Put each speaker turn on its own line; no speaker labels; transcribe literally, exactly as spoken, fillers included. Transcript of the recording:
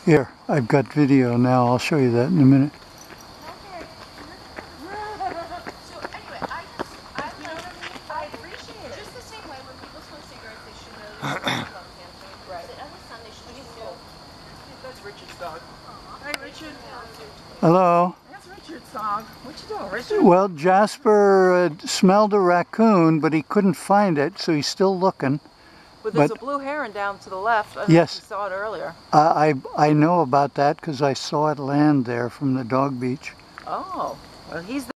Here, I've got video now. I'll show you that in a minute.
Okay. So anyway, I just, I love, I appreciate it. Just the same way when people smoke cigarettes, they should know that they lung cancer. Right. The other son, they should know.
That's Richard's dog. Hi, Richard.
Hello.
That's Richard's dog. What you doing, Richard?
Well, Jasper uh, smelled a raccoon, but he couldn't find it, so he's still looking.
But there's
but,
a blue heron down to the left. I don't
yes.
know if you saw it earlier.
Uh, I, I know about that because I saw it land there from the dog beach.
Oh, well, he's